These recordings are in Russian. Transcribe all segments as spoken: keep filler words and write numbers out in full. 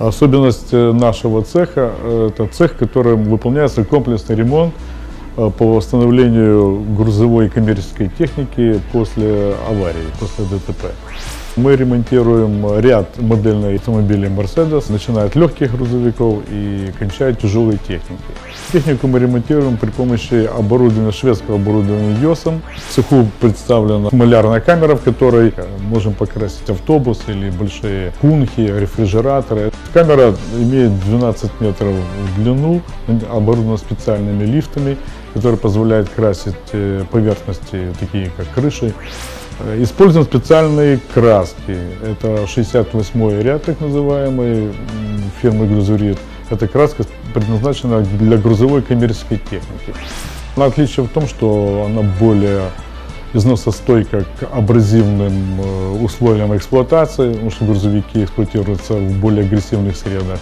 Особенность нашего цеха – это цех, которым выполняется комплексный ремонт по восстановлению грузовой и коммерческой техники после аварии, после ДТП. Мы ремонтируем ряд модельных автомобилей Mercedes, начиная от легких грузовиков и кончая тяжелой техникой. Технику мы ремонтируем при помощи оборудования, шведского оборудования йосом. В цеху представлена малярная камера, в которой можем покрасить автобус или большие кунхи, рефрижераторы. Камера имеет двенадцать метров в длину, оборудована специальными лифтами, которые позволяют красить поверхности, такие как крыши. Используем специальные краски. Это шестьдесят восьмой ряд, так называемый, фирмы Глазурит. Эта краска предназначена для грузовой коммерческой техники. Но отличие в том, что она более износостойка к абразивным условиям эксплуатации, потому что грузовики эксплуатируются в более агрессивных средах.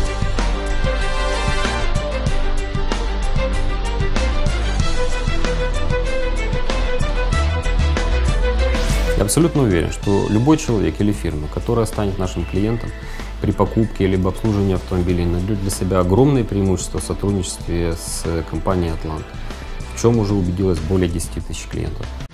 Я абсолютно уверен, что любой человек или фирма, которая станет нашим клиентом при покупке либо обслуживании автомобилей, найдет для себя огромные преимущества в сотрудничестве с компанией Атлант, в чем уже убедилось более десяти тысяч клиентов.